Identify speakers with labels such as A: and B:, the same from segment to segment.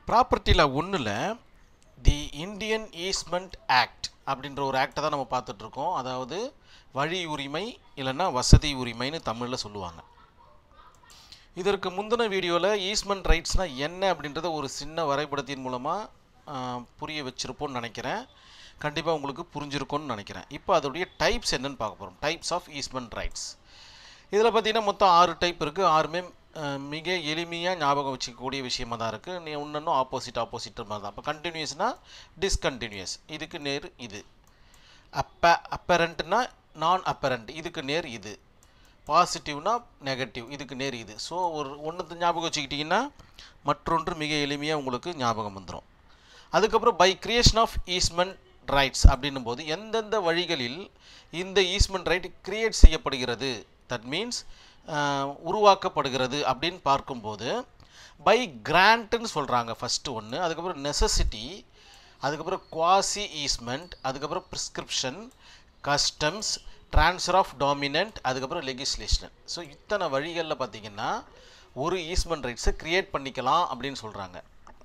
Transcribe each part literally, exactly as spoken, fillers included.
A: ப்ராப்பர்ட்டியில் ஒன்றில் தி Indian easement act அப்படின்ற ஒரு ஆக்டை தான் நம்ம பார்த்துட்ருக்கோம். அதாவது வழி உரிமை இல்லைன்னா வசதி உரிமைன்னு தமிழில் சொல்லுவாங்க. இதற்கு முந்தின வீடியோவில் ஈஸ்மெண்ட் ரைட்ஸ்னால் என்ன அப்படின்றத ஒரு சின்ன வரைபடத்தின் மூலமாக புரிய வச்சுருப்போன்னு நினைக்கிறேன். கண்டிப்பாக உங்களுக்கு புரிஞ்சிருக்கும்னு நினைக்கிறேன். இப்போ அதோடைய டைப்ஸ் என்னன்னு பார்க்க போகிறோம். Types of easement rights. இதில் பார்த்தீங்கன்னா மொத்தம் ஆறு டைப் இருக்குது. ஆறுமே மிக எளிமையாக ஞாபகம் வச்சுக்கக்கூடிய விஷயமாக தான் இருக்குது. நீ ஒன்றும் ஆப்போசிட் ஆப்போசிட் மாதிரி தான். இப்போ கண்டினியூஸ்னால் டிஸ்கண்டினியூஸ், இதுக்கு நேர் இது. அப்ப அப்பரண்ட்னா நான் அப்பரண்ட், இதுக்கு நேர் இது. பாசிட்டிவ்னா நெகட்டிவ், இதுக்கு நேர் இது. ஸோ ஒரு ஒன்று ஞாபகம் வச்சுக்கிட்டிங்கன்னா மற்றொன்று மிக எளிமையாக உங்களுக்கு ஞாபகம் வந்துடும். அதுக்கப்புறம் by creation of easement rights அப்படின்னும் போது எந்தெந்த வழிகளில் இந்த ஈஸ்மெண்ட் ரைட் கிரியேட் செய்யப்படுகிறது, தட் மீன்ஸ் உருவாக்கப்படுகிறது அப்படின்னு பார்க்கும்போது பை கிராண்ட்னு சொல்கிறாங்க ஃபஸ்ட்டு ஒன்று. அதுக்கப்புறம் நெசசிட்டி, அதுக்கப்புறம் குவாசி ஈஸ்மெண்ட், அதுக்கப்புறம் prescription, customs, transfer of dominant, அதுக்கப்புறம் லெகிஸ்லேஷன். ஸோ இத்தனை வழிகளில் பார்த்திங்கன்னா ஒரு ஈஸ்மெண்ட் ரைட்ஸை க்ரியேட் பண்ணிக்கலாம் அப்படின்னு சொல்கிறாங்க.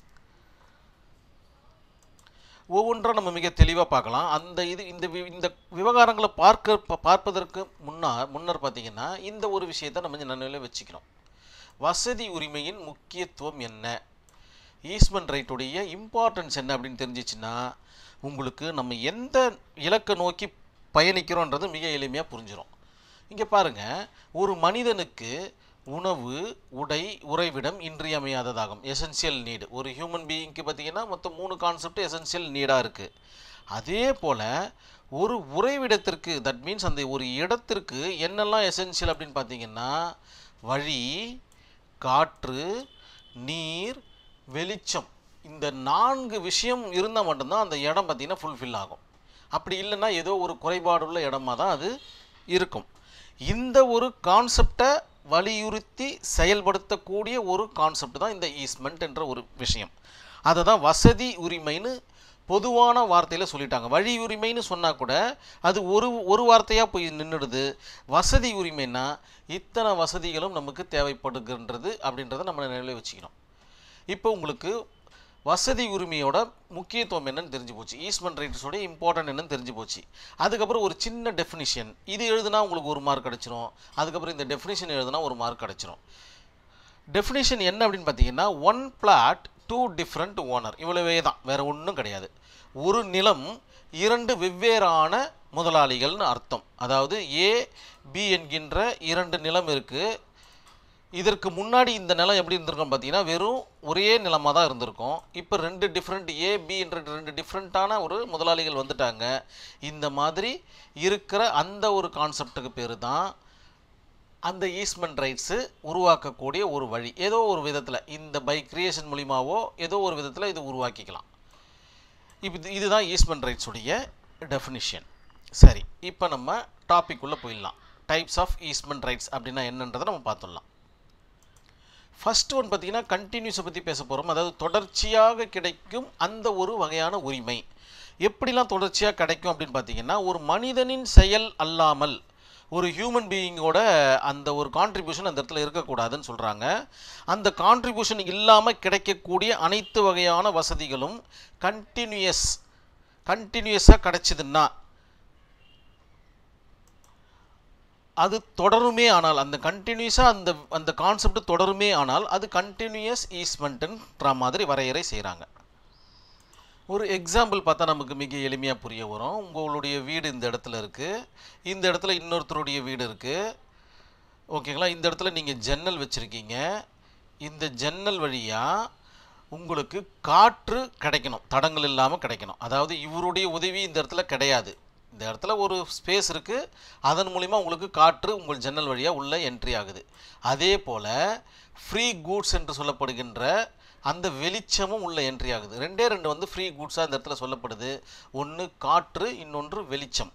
A: ஒவ்வொன்றாக நம்ம மிக தெளிவாக பார்க்கலாம். அந்த இது இந்த இந்த விவகாரங்களை பார்க்க பார்ப்பதற்கு முன்னால் முன்னர் பார்த்திங்கன்னா இந்த ஒரு விஷயத்தை நம்ம நினைவில் வச்சுக்கணும். வசதி உரிமையின் முக்கியத்துவம் என்ன, ஈஸ்மெண்ட் ரைட்டுடைய இம்பார்ட்டன்ஸ் என்ன அப்படின்னு தெரிஞ்சிச்சுன்னா உங்களுக்கு நம்ம எந்த இலக்கை நோக்கி பயணிக்கிறோன்றது மிக எளிமையாக புரிஞ்சிடும். இங்கே பாருங்கள், ஒரு மனிதனுக்கு உணவு, உடை, உறைவிடம் இன்றியமையாததாகும். Essential need. ஒரு ஹியூமன் பீயிங்க்கு பார்த்திங்கன்னா மொத்தம் மூணு கான்செப்ட் எசென்சியல் நீடாக இருக்குது. அதே போல் ஒரு உறைவிடத்திற்கு, தட் மீன்ஸ் அந்த ஒரு இடத்திற்கு என்னெல்லாம் எசென்சியல் அப்படின்னு பார்த்திங்கன்னா வழி, காற்று, நீர், வெளிச்சம், இந்த நான்கு விஷயம் இருந்தால் மட்டும்தான் அந்த இடம் பார்த்திங்கன்னா ஃபுல்ஃபில் ஆகும். அப்படி இல்லைன்னா ஏதோ ஒரு குறைபாடுள்ள இடமா தான் அது இருக்கும். இந்த ஒரு கான்செப்டை வலியுறுத்தி செயல்படுத்தக்கூடிய ஒரு கான்செப்ட் தான் இந்த ஈஸ்மெண்ட் என்ற ஒரு விஷயம். அதை தான் வசதி உரிமைன்னு பொதுவான வார்த்தையில் சொல்லிட்டாங்க. வழி உரிமைன்னு சொன்னால் கூட அது ஒரு ஒரு வார்த்தையாக போய் நின்றுடுது. வசதி உரிமைன்னா இத்தனை வசதிகளும் நமக்கு தேவைப்படுகின்றது அப்படின்றத நம்ம நினைவில் வச்சுக்கணும். இப்போ உங்களுக்கு வசதி உரிமையோட முக்கியத்துவம் என்னன்னு தெரிஞ்சு போச்சு, ஈஸ்மெண்ட் ரைட்ஸோட இம்பார்ட்டன்ட் என்னன்னு தெரிஞ்சு போச்சு. அதுக்கப்புறம் ஒரு சின்ன டெஃபினிஷன், இது எழுதுனா உங்களுக்கு ஒரு மார்க் கிடச்சிரும். அதுக்கப்புறம் இந்த டெஃபினிஷன் எழுதுனா ஒரு மார்க் கிடச்சிரும். டெஃபினிஷன் என்ன அப்படின்னு பார்த்தீங்கன்னா one flat two different owner, இவ்வளவே தான், வேறு ஒன்றும் கிடையாது. ஒரு நிலம் இரண்டு வெவ்வேறான முதலாளிகள்னு அர்த்தம். அதாவது ஏ பி என்கின்ற இரண்டு நிலம் இருக்குது. இதற்கு முன்னாடி இந்த நிலம் எப்படி இருந்திருக்கும் பார்த்தீங்கன்னா வெறும் ஒரே நிலமாக தான் இருந்திருக்கும். இப்போ ரெண்டு டிஃப்ரெண்ட் ஏ பி என்ற ரெண்டு டிஃப்ரெண்ட்டான ஒரு முதலாளிகள் வந்துட்டாங்க. இந்த மாதிரி இருக்கிற அந்த ஒரு கான்செப்டுக்கு பேர் தான் அந்த ஈஸ்மெண்ட் ரைட்ஸு உருவாக்கக்கூடிய ஒரு வழி. ஏதோ ஒரு விதத்தில் இந்த பை கிரியேஷன் மூலிமாவோ ஏதோ ஒரு விதத்தில் இது உருவாக்கிக்கலாம். இப்போ இதுதான் ஈஸ்மெண்ட் ரைட்ஸுடைய டெஃபினிஷன். சரி, இப்போ நம்ம டாபிக் உள்ள போயிடலாம். டைப்ஸ் ஆஃப் ஈஸ்மெண்ட் ரைட்ஸ் அப்படின்னா என்னன்றதை நம்ம பார்த்துடலாம். ஃபஸ்ட்டு ஒன் பார்த்திங்கன்னா கண்டினியூஸை பற்றி பேச போகிறோம். அதாவது தொடர்ச்சியாக கிடைக்கும் அந்த ஒரு வகையான உரிமை. எப்படிலாம் தொடர்ச்சியாக கிடைக்கும் அப்படின்னு பார்த்திங்கன்னா ஒரு மனிதனின் செயல் அல்லாமல் ஒரு ஹியூமன் பீயிங்கோட அந்த ஒரு கான்ட்ரிபியூஷன் அந்த இடத்துல இருக்கக்கூடாதுன்னு சொல்கிறாங்க. அந்த கான்ட்ரிபியூஷன் இல்லாமல் கிடைக்கக்கூடிய அனைத்து வகையான வசதிகளும் கண்டினியூயஸ் கண்டினியூஸாக கிடைச்சிதுன்னா அது தொடருமே ஆனால், அந்த கண்டினியூஸாக அந்த அந்த கான்செப்ட் தொடருமே ஆனால் அது கண்டினியூயஸ் ஈஸ்மெண்ட்டுன்ற மாதிரி வரையறை செய்கிறாங்க. ஒரு எக்ஸாம்பிள் பார்த்தா நமக்கு மிக எளிமையாக புரிய வரும். உங்களுடைய வீடு இந்த இடத்துல இருக்குது, இந்த இடத்துல இன்னொருத்தருடைய வீடு இருக்குது, ஓகேங்களா. இந்த இடத்துல நீங்கள் ஜன்னல் வச்சுருக்கீங்க. இந்த ஜன்னல் வழியாக உங்களுக்கு காற்று கிடைக்கணும், தடங்கள் இல்லாமல் கிடைக்கணும். அதாவது இவருடைய உதவி இந்த இடத்துல கிடையாது. இந்த இடத்துல ஒரு ஸ்பேஸ் இருக்குது, அதன் மூலிமா உங்களுக்கு காற்று உங்கள் ஜன்னல் வழியாக உள்ள என்ட்ரி ஆகுது. அதே போல் ஃப்ரீ கூட்ஸ் என்று சொல்லப்படுகின்ற அந்த வெளிச்சமும் உள்ள என்ட்ரி ஆகுது. ரெண்டே ரெண்டு வந்து ஃப்ரீ கூட்ஸாக இந்த இடத்துல சொல்லப்படுது. ஒன்று காற்று, இன்னொன்று வெளிச்சம்.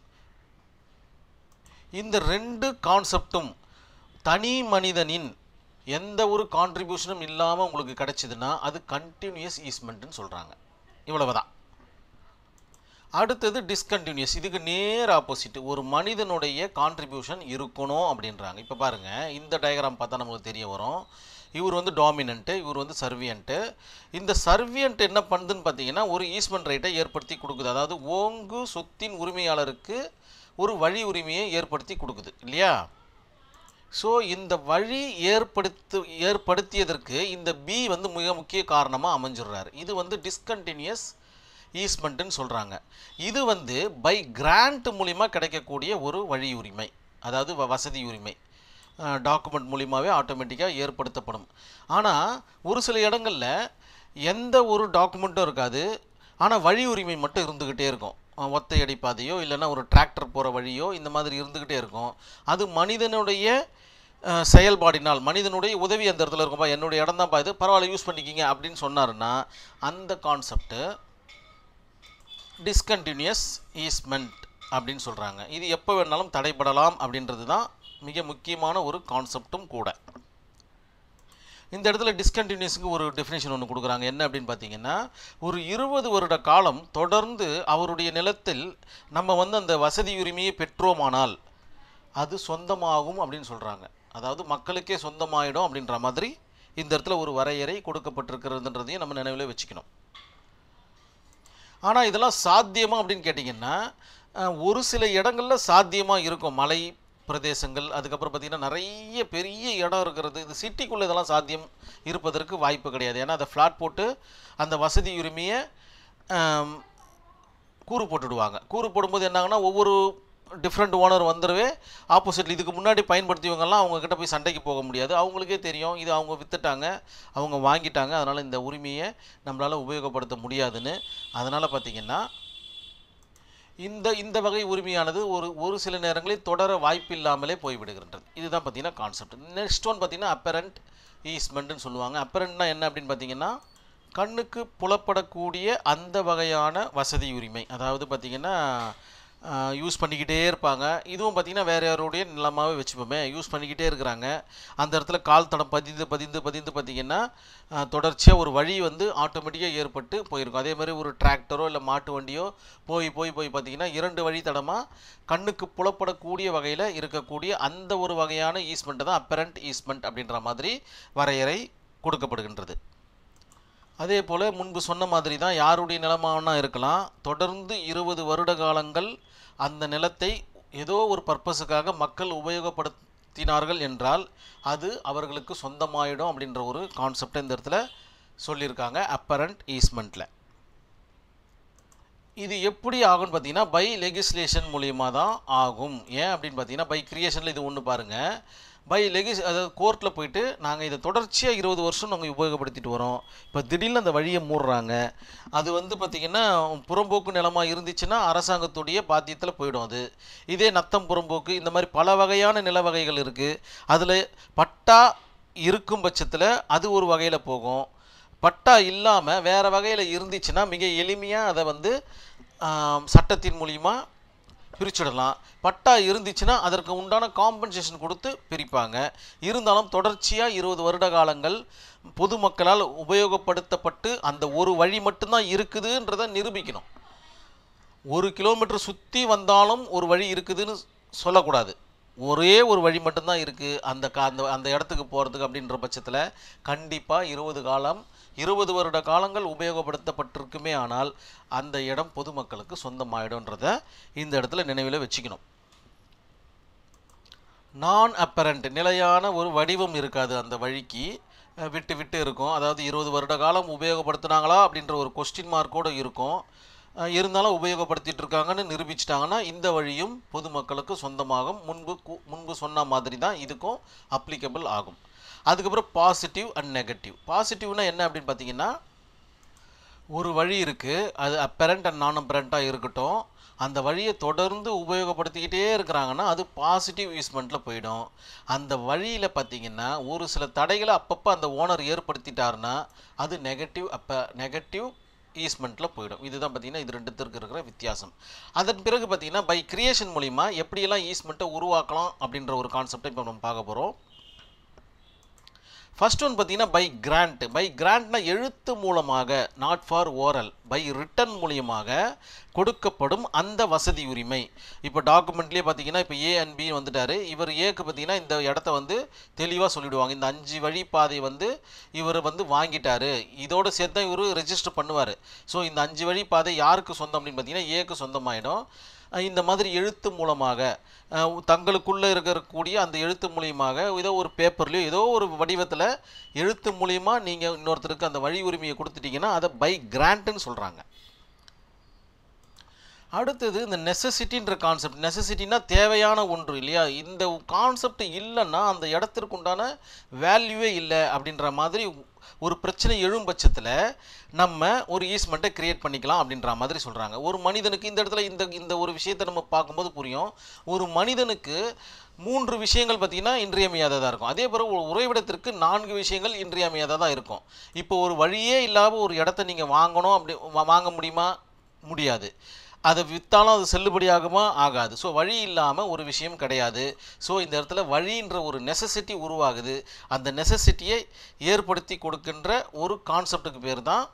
A: இந்த ரெண்டு கான்செப்டும் தனி மனிதனின் எந்த ஒரு கான்ட்ரிபியூஷனும் இல்லாமல் உங்களுக்கு கிடைச்சிதுன்னா அது கண்டினியூயஸ் ஈஸ்மெண்ட்டுன்னு சொல்கிறாங்க. இவ்வளவுதான். அடுத்தது டிஸ்கண்டினியூஸ். இதுக்கு நேர் ஆப்போசிட், ஒரு மனிதனுடைய கான்ட்ரிபியூஷன் இருக்கணும் அப்படின்றாங்க. இப்போ பாருங்கள், இந்த டயக்ராம் பார்த்தா நமக்கு தெரிய வரும். இவர் வந்து டாமினன்ட்டு, இவர் வந்து சர்வியன்ட்டு. இந்த சர்வியன்ட் என்ன பண்ணுதுன்னு பார்த்தீங்கன்னா ஒரு ஈஸ்மெண்ட் ரைட்டை ஏற்படுத்தி கொடுக்குது. அதாவது ஓங்கு சொத்தின் உரிமையாளருக்கு ஒரு வழி உரிமையை ஏற்படுத்தி கொடுக்குது இல்லையா? ஸோ இந்த வழி ஏற்படுத்து ஏற்படுத்தியதற்கு இந்த பி வந்து மிக முக்கிய காரணமாக அமைஞ்சிடுறாரு. இது வந்து டிஸ்கண்டினியூஸ் ஈஸ்மெண்ட்டுன்னு சொல்கிறாங்க. இது வந்து பை கிராண்ட் மூலிமா கிடைக்கக்கூடிய ஒரு வழி உரிமை, அதாவது வசதி உரிமை. டாக்குமெண்ட் மூலிமாவே ஆட்டோமேட்டிக்காக ஏற்படுத்தப்படும். ஆனால் ஒரு சில இடங்களில் எந்த ஒரு டாக்குமெண்ட்டும் இருக்காது, ஆனால் வழி உரிமை மட்டும் இருந்துக்கிட்டே இருக்கும். ஒத்தையடி பாதையோ இல்லைன்னா ஒரு டிராக்டர் போகிற வழியோ இந்த மாதிரி இருந்துக்கிட்டே இருக்கும். அது மனிதனுடைய செயல்பாடினால், மனிதனுடைய உதவி அந்த இடத்துல இருக்கும்பா, என்னுடைய இடம் தான் பா இது, பரவாயில்ல யூஸ் பண்ணிக்கிங்க அப்படின்னு சொன்னாருன்னா அந்த கான்செப்டு டிஸ்கண்டினியூஸ் ஈஸ்மெண்ட் அப்படின்னு சொல்கிறாங்க. இது எப்போ வேணாலும் தடைபடலாம் அப்படின்றது தான் மிக முக்கியமான ஒரு கான்செப்டும் கூட. இந்த இடத்துல டிஸ்கண்டினியூஸுக்கு ஒரு டெஃபினேஷன் ஒன்று கொடுக்குறாங்க. என்ன அப்படின்னு பார்த்தீங்கன்னா, ஒரு இருபது வருட காலம் தொடர்ந்து அவருடைய நிலத்தில் நம்ம வந்து அந்த வசதி உரிமையை பெற்றோமானால் அது சொந்தமாகும் அப்படின்னு சொல்கிறாங்க. அதாவது மக்களுக்கே சொந்தமாயிடும் அப்படின்ற மாதிரி இந்த இடத்துல ஒரு வரையறை கொடுக்கப்பட்டிருக்கிறதுன்றதையும் நம்ம நினைவில் வச்சுக்கணும். ஆனால் இதெல்லாம் சாத்தியமா அப்படின்னு கேட்டிங்கன்னா ஒரு சில இடங்களில் சாத்தியமாக இருக்கும். மலை பிரதேசங்கள், அதுக்கப்புறம் பார்த்திங்கன்னா நிறைய பெரிய இடம் இருக்கிறது, இந்த சிட்டிக்குள்ளே இதெல்லாம் சாத்தியம் இருப்பதற்கு வாய்ப்பு கிடையாது. ஏன்னா அதை ஃப்ளாட் போட்டு அந்த வசதி உரிமையை கூறு போட்டுடுவாங்க. கூறு போடும்போது என்னாங்கன்னா ஒவ்வொரு டிஃப்ரெண்ட் ஓனர் வந்துடவே ஆப்போசிட்டில் இதுக்கு முன்னாடி பயன்படுத்தியவங்கெல்லாம் அவங்கக்கிட்ட போய் சண்டைக்கு போக முடியாது. அவங்களுக்கே தெரியும் இது அவங்க விற்றுட்டாங்க, அவங்க வாங்கிட்டாங்க, அதனால் இந்த உரிமையை நம்மளால் உபயோகப்படுத்த முடியாதுன்னு. அதனால் பார்த்திங்கன்னா இந்த இந்த வகை உரிமையானது ஒரு ஒரு சில நேரங்களில் தொடர வாய்ப்பு இல்லாமலே போய்விடுகின்றது. இதுதான் பார்த்திங்கன்னா கான்செப்ட். நெக்ஸ்ட் ஒன் பார்த்திங்கன்னா அப்பரண்ட் ஈஸ்மெண்ட்டுன்னு சொல்லுவாங்க. அப்பரண்ட்னா என்ன அப்படின்னு பார்த்திங்கன்னா கண்ணுக்கு புலப்படக்கூடிய அந்த வகையான வசதி உரிமை. அதாவது பார்த்திங்கன்னா யூஸ் பண்ணிக்கிட்டே இருப்பாங்க. இதுவும் பார்த்திங்கன்னா வேறு யாருடைய நிலமாகவே வச்சுப்போமே, யூஸ் பண்ணிக்கிட்டே இருக்கிறாங்க. அந்த இடத்துல கால் தடம் பதிந்து பதிந்து பதிந்து பார்த்திங்கன்னா தொடர்ச்சியாக ஒரு வழி வந்து ஆட்டோமேட்டிக்காக ஏற்பட்டு போயிருக்கும். அதே மாதிரி ஒரு டிராக்டரோ இல்லை மாட்டு வண்டியோ போய் போய் போய் பார்த்திங்கன்னா இரண்டு வழி தடமாக கண்ணுக்கு புலப்படக்கூடிய வகையில் இருக்கக்கூடிய அந்த ஒரு வகையான ஈஸ்மெண்ட்டை தான் அப்பரண்ட் ஈஸ்மெண்ட் அப்படின்ற மாதிரி வரையறை கொடுக்கப்படுகின்றது. அதே போல் முன்பு சொன்ன மாதிரி தான் யாருடைய நிலமானா இருக்கலாம், தொடர்ந்து இருபது வருட காலங்கள் அந்த நிலத்தை ஏதோ ஒரு பர்பஸுக்காக மக்கள் உபயோகப்படுத்தினார்கள் என்றால் அது அவர்களுக்கு சொந்தமாயிடும் அப்படின்ற ஒரு கான்செப்டை இந்த இடத்துல சொல்லியிருக்காங்க அப்பரண்ட் ஈஸ்மெண்ட்டில். இது எப்படி ஆகும்னு பார்த்தீங்கன்னா பை லெகிஸ்லேஷன் மூலியமாக தான் ஆகும். ஏன் அப்படின்னு பார்த்தீங்கன்னா பை கிரியேஷனில் இது ஒன்று பாருங்கள், பை லெகிஸ் அதாவது கோர்ட்டில் போயிட்டு நாங்கள் இதை தொடர்ச்சியாக இருபது வருஷம் நாங்கள் உபயோகப்படுத்திட்டு வரோம், இப்போ திடீர்னு அந்த வழியை மூடுறாங்க, அது வந்து பார்த்திங்கன்னா புறம்போக்கு நிலமாக இருந்துச்சுன்னா அரசாங்கத்துடைய பாத்தியத்தில் போயிடும். அது இதே நத்தம் புறம்போக்கு இந்த மாதிரி பல வகையான நில வகைகள் இருக்குது. அதில் பட்டா இருக்கும் பட்சத்தில் அது ஒரு வகையில் போகும், பட்டா இல்லாமல் வேறு வகையில் இருந்துச்சுன்னா மிக எளிமையாக அதை வந்து சட்டத்தின் மூலிமா பிரிச்சுடலாம். பட்டா இருந்துச்சுன்னா அதற்கு உண்டான காம்பன்சேஷன் கொடுத்து பிரிப்பாங்க. இருந்தாலும் தொடர்ச்சியாக இருபது வருட காலங்கள் பொதுமக்களால் உபயோகப்படுத்தப்பட்டு அந்த ஒரு வழி மட்டும்தான் இருக்குதுன்றதை நிரூபிக்கணும். ஒரு கிலோமீட்டர் சுற்றி வந்தாலும் ஒரு வழி இருக்குதுன்னு சொல்லக்கூடாது. ஒரே ஒரு வழி மட்டும்தான் இருக்குது அந்த கா அந்த அந்த இடத்துக்கு போகிறதுக்கு அப்படின்ற பட்சத்தில் கண்டிப்பாக இருபது காலம் இருபது வருட காலங்கள் உபயோகப்படுத்தப்பட்டிருக்குமே ஆனால் அந்த இடம் பொதுமக்களுக்கு சொந்தமாயிடும்ன்றதை இந்த இடத்துல நினைவில் வச்சுக்கணும். நான் அப்பரண்ட் நிலையான ஒரு வடிவம் இருக்காது, அந்த வழிக்கு விட்டு விட்டு இருக்கும். அதாவது இருபது வருட காலம் உபயோகப்படுத்தினாங்களா அப்படின்ற ஒரு கொஸ்டின் மார்க்கோடு இருக்கும். இருந்தாலும் உபயோகப்படுத்திட்டு இருக்காங்கன்னு நிரூபிச்சிட்டாங்கன்னா இந்த வழியும் பொதுமக்களுக்கு சொந்தமாகும். முன்பு முன்பு சொன்ன மாதிரி தான் இதுக்கும் அப்ளிகபிள் ஆகும். அதுக்கப்புறம் பாசிட்டிவ் அண்ட் நெகட்டிவ். பாசிட்டிவ்னா என்ன அப்படின்னு பார்த்தீங்கன்னா ஒரு வழி இருக்குது, அது அப்பரண்ட் அண்ட் நான் அப்பரண்ட்டாக இருக்கட்டும், அந்த வழியை தொடர்ந்து உபயோகப்படுத்திக்கிட்டே இருக்கிறாங்கன்னா அது பாசிட்டிவ் ஈஸ்மெண்ட்டில் போயிடும். அந்த வழியில் பார்த்திங்கன்னா ஒரு சில தடைகளை அப்பப்போ அந்த ஓனர் ஏற்படுத்திட்டாருன்னா அது நெகட்டிவ் அப்போ நெகட்டிவ் ஈஸ்மெண்ட்டில் போயிடும். இதுதான் பார்த்திங்கன்னா இது ரெண்டுத்திற்கு இருக்கிற வித்தியாசம். அதன் பிறகு பார்த்திங்கன்னா பை கிரியேஷன் மூலிமா எப்படியெல்லாம் ஈஸ்மெண்ட்டை உருவாக்கலாம் அப்படின்ற ஒரு கான்செப்டை இப்போ நம்ம பார்க்க போகிறோம். ஃபர்ஸ்ட் ஒன் பார்த்தீங்கன்னா பை கிராண்ட். பை கிராண்ட்னா எழுத்து மூலமாக, not for oral, by written மூலியமாக கொடுக்கப்படும் அந்த வசதி உரிமை. இப்போ டாக்குமெண்ட்லேயே பார்த்தீங்கன்னா இப்போ ஏ அண்ட் பி வந்துட்டார். இவர் ஏக்கு பார்த்தீங்கன்னா இந்த இடத்த வந்து தெளிவாக சொல்லிவிடுவாங்க, இந்த அஞ்சு வழி பாதை வந்து இவர் வந்து வாங்கிட்டாரு, இதோட சேர்த்து தான் இவர் ரெஜிஸ்டர் பண்ணுவார். ஸோ இந்த அஞ்சு வழி பாதை யாருக்கு சொந்தம் அப்படின்னு பார்த்தீங்கன்னா ஏக்கு சொந்தமாயிடும். இந்த மாதிரி எழுத்து மூலமாக தங்களுக்குள்ளே இருக்கக்கூடிய அந்த எழுத்து மூலியமாக ஏதோ ஒரு பேப்பர்லையோ ஏதோ ஒரு வடிவத்தில் எழுத்து மூலியமாக நீங்கள் இன்னொருத்தருக்கு அந்த வழி உரிமையை கொடுத்துட்டீங்கன்னா அதை பை கிராண்ட்னு சொல்கிறாங்க. அடுத்தது இந்த நெசசிட்டின்ற கான்செப்ட். நெசசிட்டினா தேவையான ஒன்று இல்லையா? இந்த கான்செப்ட் இல்லைன்னா அந்த இடத்திற்கு உண்டான வேல்யூவே இல்லை அப்படின்ற மாதிரி ஒரு பிரச்சனை எழும் பட்சத்தில் நம்ம ஒரு ஈஸ்மெண்ட்டை கிரியேட் பண்ணிக்கலாம் அப்படின்ற மாதிரி சொல்கிறாங்க. ஒரு மனிதனுக்கு இந்த இடத்துல இந்த இந்த ஒரு விஷயத்தை நம்ம பார்க்கும்போது புரியும். ஒரு மனிதனுக்கு மூன்று விஷயங்கள் பார்த்திங்கன்னா இன்றியமையாததாக இருக்கும். அதே போல் ஒரு உறைவிடத்திற்கு நான்கு விஷயங்கள் இன்றியமையாததாக இருக்கும். இப்போ ஒரு வழியே இல்லாமல் ஒரு இடத்த நீங்கள் வாங்கணும், அப்படி வாங்க முடியுமா? முடியாது. அதை விற்றாலும் அது செல்லுபடியாகுமா? ஆகாது. ஸோ வழி இல்லாமல் ஒரு விஷயம் கிடையாது. ஸோ இந்த இடத்துல வழின்ற ஒரு நெசசிட்டி உருவாகுது. அந்த நெசசிட்டியை ஏற்படுத்தி கொடுக்கின்ற ஒரு கான்செப்டுக்கு பேர் தான்.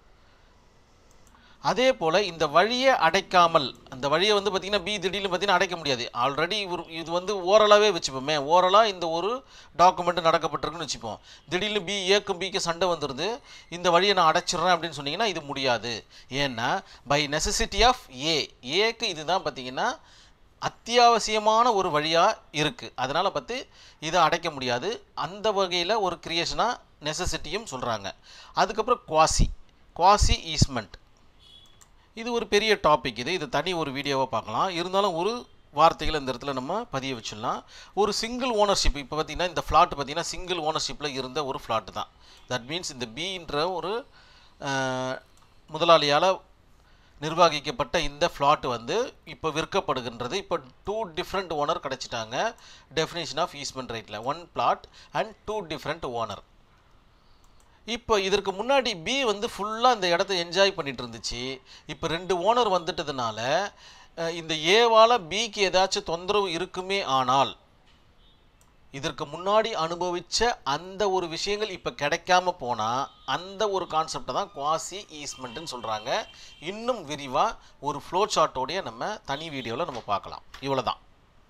A: அதே போல் இந்த வழியை அடைக்காமல், அந்த வழியை வந்து பார்த்திங்கன்னா பி திடீர்னு பார்த்திங்கன்னா அடைக்க முடியாது. ஆல்ரெடி ஒரு இது வந்து ஓரலாகவே வச்சுப்போமே, ஓரலாக இந்த ஒரு டாக்குமெண்ட் நடக்கப்பட்டிருக்குன்னு வச்சுப்போம். திடீர்னு பி ஏக்கும் பிக்கு சண்டை வந்துடுது, இந்த வழியை நான் அடைச்சிட்றேன் அப்படின்னு சொன்னீங்கன்னா இது முடியாது. ஏன்னா பை நெசசிட்டி ஆஃப் ஏ, ஏக்கு இதுதான் பார்த்திங்கன்னா அத்தியாவசியமான ஒரு வழியாக இருக்குது. அதனால் பார்த்து இதை அடைக்க முடியாது. அந்த வகையில் ஒரு கிரியேஷனாக நெசசிட்டியும் சொல்கிறாங்க. அதுக்கப்புறம் குவாசி, குவாசி ஈஸ்மெண்ட். இது ஒரு பெரிய டாபிக். இது இது தனி ஒரு வீடியோவாக பார்க்கலாம். இருந்தாலும் ஒரு வார்த்தைகள் இந்த இடத்துல நம்ம பதிய வச்சிடலாம். ஒரு சிங்கிள் ஓனர்ஷிப். இப்போ பார்த்திங்கன்னா இந்த ஃப்ளாட் பார்த்திங்கன்னா சிங்கிள் ஓனர்ஷிப்பில் இருந்த ஒரு ஃப்ளாட்டு தான். தட் மீன்ஸ் இந்த பின்ற ஒரு முதலாளியால் நிர்வகிக்கப்பட்ட இந்த ஃப்ளாட் வந்து இப்போ விற்கப்படுகின்றது. இப்போ டூ டிஃப்ரெண்ட் ஓனர் கிடச்சிட்டாங்க. டெஃபினேஷன் ஆஃப் ஈஸ்மெண்ட் ரைட்டில் one flat and two different owner. இப்போ இதற்கு முன்னாடி பி வந்து ஃபுல்லாக இந்த இடத்த என்ஜாய் பண்ணிட்டு இருந்துச்சு. இப்போ ரெண்டு ஓனர் வந்துட்டதுனால இந்த ஏவால் பிக்கு ஏதாச்சும் தொந்தரவு இருக்குமே ஆனால் இதற்கு முன்னாடி அனுபவித்த அந்த ஒரு விஷயங்கள் இப்போ கிடைக்காம போனால் அந்த ஒரு கான்செப்டை தான் குவாசி ஈஸ்மெண்ட்டுன்னு சொல்கிறாங்க. இன்னும் விரிவாக ஒரு ஃப்ளோ சார்ட்டோடைய நம்ம தனி வீடியோவில் நம்ம பார்க்கலாம். இவ்வளோ தான்.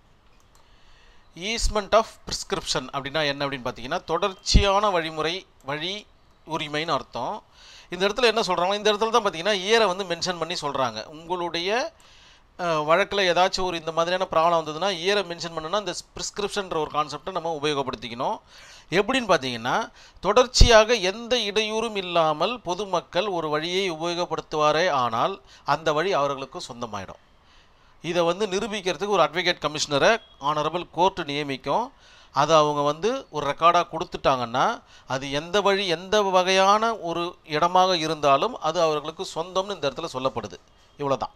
A: ஈஸ்மெண்ட் ஆஃப் ப்ரிஸ்கிரிப்ஷன் அப்படின்னா என்ன அப்படின்னு பார்த்தீங்கன்னா தொடர்ச்சியான வழிமுறை, வழி உரிமைன்னு அர்த்தம். இந்த இடத்துல என்ன சொல்கிறாங்க, இந்த இடத்துல தான் பார்த்தீங்கன்னா இயரை வந்து மென்ஷன் பண்ணி சொல்கிறாங்க. உங்களுடைய வழக்கில் ஏதாச்சும் ஒரு இந்த மாதிரியான ப்ராப்ளம் வந்ததுன்னா இயரை மென்ஷன் பண்ணுன்னா இந்த ப்ரிஸ்கிரிப்ஷன்ற ஒரு கான்செப்டை நம்ம உபயோகப்படுத்திக்கணும். எப்படின்னு பார்த்தீங்கன்னா தொடர்ச்சியாக எந்த இடையூறும் இல்லாமல் பொதுமக்கள் ஒரு வழியை உபயோகப்படுத்துவாரே ஆனால் அந்த வழி அவர்களுக்கு சொந்தமாயிடும். இதை வந்து நிரூபிக்கிறதுக்கு ஒரு அட்வொகேட் கமிஷனரை ஆனரபிள் கோர்ட்டு நியமிக்கும். அதை அவங்க வந்து ஒரு ரெக்கார்டாக கொடுத்துட்டாங்கன்னா அது எந்த வழி எந்த வகையான ஒரு இடமாக இருந்தாலும் அது அவர்களுக்கு சொந்தம்னு இந்த இடத்துல சொல்லப்படுது. இவ்வளோ தான்.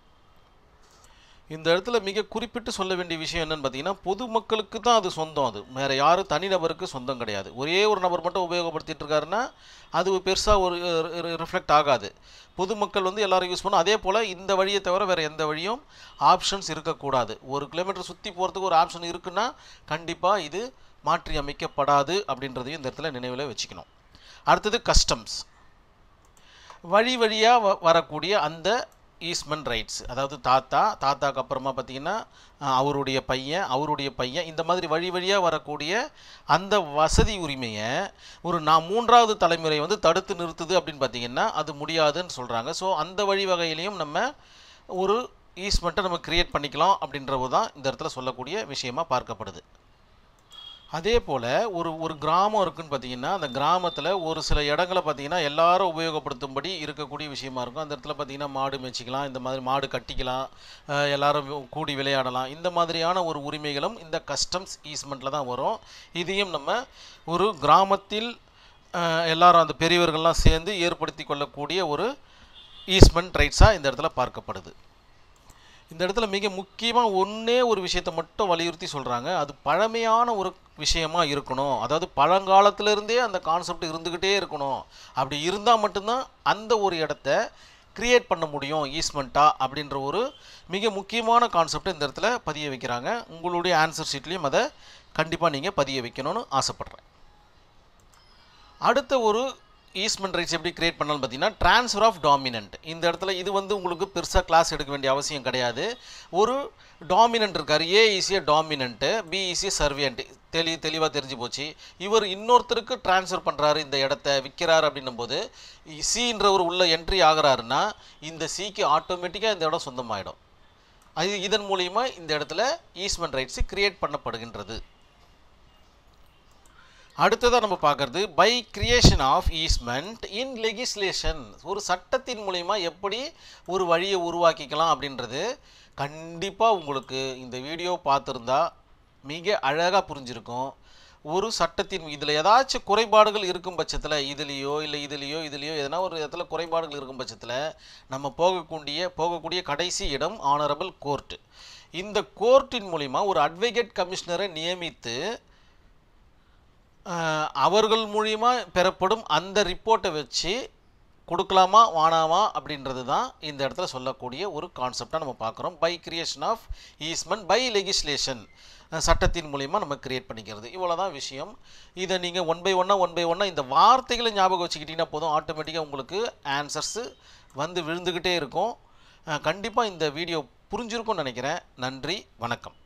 A: இந்த இடத்துல மிக குறிப்பிட்டு சொல்ல வேண்டிய விஷயம் என்னன்னு பார்த்தீங்கன்னா பொதுமக்களுக்கு தான் அது சொந்தம். அது வேறு யாரும் தனிநபருக்கு சொந்தம் கிடையாது. ஒரே ஒரு நபர் மட்டும் உபயோகப்படுத்திட்டு இருக்காருன்னா அது பெருசாக ஒரு ரிஃப்ளெக்ட் ஆகாது. பொதுமக்கள் வந்து எல்லோரும் யூஸ் பண்ணும். அதே போல் இந்த வழியை தவிர வேறு எந்த வழியும் ஆப்ஷன்ஸ் இருக்கக்கூடாது. ஒரு கிலோமீட்டர் சுற்றி போகிறதுக்கு ஒரு ஆப்ஷன் இருக்குன்னா கண்டிப்பாக இது மாற்றி அமைக்கப்படாது அப்படின்றதையும் இந்த இடத்துல நினைவில் வச்சுக்கணும். அடுத்தது கஸ்டம்ஸ். வழி வழியாக வ வரக்கூடிய அந்த ஈஸ்மெண்ட் ரைட்ஸ், அதாவது தாத்தா தாத்தாக்கு அப்புறமா பார்த்திங்கன்னா அவருடைய பையன் அவருடைய பையன் இந்த மாதிரி வழி வழியாக வரக்கூடிய அந்த வசதி உரிமையை ஒரு நான் மூன்றாவது தலைமுறை வந்து தடுத்து நிறுத்துது அப்படின்னு பார்த்திங்கன்னா அது முடியாதுன்னு சொல்கிறாங்க. ஸோ அந்த வழி வகையிலையும் நம்ம ஒரு ஈஸ்மெண்ட்டை நம்ம கிரியேட் பண்ணிக்கலாம் அப்படின்றது தான் இந்த இடத்துல சொல்லக்கூடிய விஷயமாக பார்க்கப்படுது. அதே போல் ஒரு ஒரு கிராமம் இருக்குதுன்னு பார்த்தீங்கன்னா அந்த கிராமத்தில் ஒரு சில இடங்களை பார்த்திங்கன்னா எல்லாரும் உபயோகப்படுத்தும்படி இருக்கக்கூடிய விஷயமா இருக்கும். அந்த இடத்துல பார்த்திங்கன்னா மாடு மேய்ச்சிக்கலாம், இந்த மாதிரி மாடு கட்டிக்கலாம், எல்லாரும் கூடி விளையாடலாம். இந்த மாதிரியான ஒரு உரிமைகளும் இந்த கஸ்டம்ஸ் ஈஸ்மெண்ட்டில் தான் வரும். இதையும் நம்ம ஒரு கிராமத்தில் எல்லாரும் அந்த பெரியவர்கள்லாம் சேர்ந்து ஏற்படுத்தி கொள்ளக்கூடிய ஒரு ஈஸ்மெண்ட் ரைட்ஸாக இந்த இடத்துல பார்க்கப்படுது. இந்த இடத்துல மிக முக்கியமாக ஒன்றே ஒரு விஷயத்தை மட்டும் வலியுறுத்தி சொல்கிறாங்க. அது பழமையான ஒரு விஷயமாக இருக்கணும். அதாவது பழங்காலத்திலேருந்தே அந்த கான்செப்ட் இருந்துக்கிட்டே இருக்கணும். அப்படி இருந்தால் மட்டும்தான் அந்த ஒரு இடத்த கிரியேட் பண்ண முடியும் ஈஸ்மெண்ட்டாக அப்படின்ற ஒரு மிக முக்கியமான கான்செப்டை இந்த இடத்துல பதிய வைக்கிறாங்க. உங்களுடைய ஆன்சர் ஷீட்லேயும் அதை கண்டிப்பாக நீங்கள் பதிய வைக்கணும்னு ஆசைப்பட்றேன். அடுத்த ஒரு ஈஸ்ட்மென்ட் ரைட்ஸ் எப்படி கிரியேட் பண்ணலாம் பார்த்தீங்கன்னா ட்ரான்ஸ்ஃபர் ஆஃப் டாமினன்ட். இந்த இடத்துல இது வந்து உங்களுக்கு பெருசாக கிளாஸ் எடுக்க வேண்டிய அவசியம் கிடையாது. ஒரு டாமினன்ட் இருக்கார், ஏ ஈஸிய டாமினன்ட்டு, பி ஈஸிய சர்வியன்ட், தெளி தெளிவாக தெரிஞ்சு போச்சு. இவர் இன்னொருத்தருக்கு ட்ரான்ஸ்ஃபர் பண்ணுறாரு, இந்த இடத்த விற்கிறாரு அப்படின்னும் போது சின்றவர் உள்ள என்ட்ரி ஆகிறாருன்னா இந்த சிக்கு ஆட்டோமேட்டிக்காக இந்த இடம் சொந்தமாகிடும். அது இதன் மூலிமா இந்த இடத்துல ஈஸ்ட்மென்ட் ரைட்ஸ் கிரியேட் பண்ணப்படுகின்றது. அடுத்ததாக நம்ம பார்க்குறது by creation of easement in legislation. ஒரு சட்டத்தின் மூலிமா எப்படி ஒரு வழியை உருவாக்கிக்கலாம் அப்படின்றது கண்டிப்பாக உங்களுக்கு இந்த வீடியோ பார்த்துருந்தா மிக அழகாக புரிஞ்சிருக்கும். ஒரு சட்டத்தின் இதில் ஏதாச்சும் குறைபாடுகள் இருக்கும் பட்சத்தில் இதுலேயோ இல்லை இதுலேயோ இதுலேயோ எதனா ஒரு இடத்துல குறைபாடுகள் இருக்கும் பட்சத்தில் நம்ம போகக்கூடிய போகக்கூடிய கடைசி இடம் ஆனரபிள் கோர்ட்டு. இந்த கோர்ட்டின் மூலிமா ஒரு அட்வொகேட் கமிஷனரை நியமித்து அவர்கள் மூலிமா பெறப்படும் அந்த ரிப்போர்ட்டை வச்சு கொடுக்கலாமா வானாமா அப்படின்றது தான் இந்த இடத்துல சொல்லக்கூடிய ஒரு கான்செப்டாக நம்ம பார்க்குறோம். By creation of easement by legislation, சட்டத்தின் மூலிமா நம்ம கிரியேட் பண்ணிக்கிறது. இவ்வளோ தான் விஷயம். இதை நீங்கள் ஒன் பை ஒன்னாக ஒன் பை ஒன்னாக இந்த வார்த்தைகளை ஞாபகம் வச்சுக்கிட்டிங்கன்னா போதும், ஆட்டோமேட்டிக்காக உங்களுக்கு ஆன்சர்ஸு வந்து விழுந்துக்கிட்டே இருக்கும். கண்டிப்பாக இந்த வீடியோ புரிஞ்சிருக்கும்னு நினைக்கிறேன். நன்றி, வணக்கம்.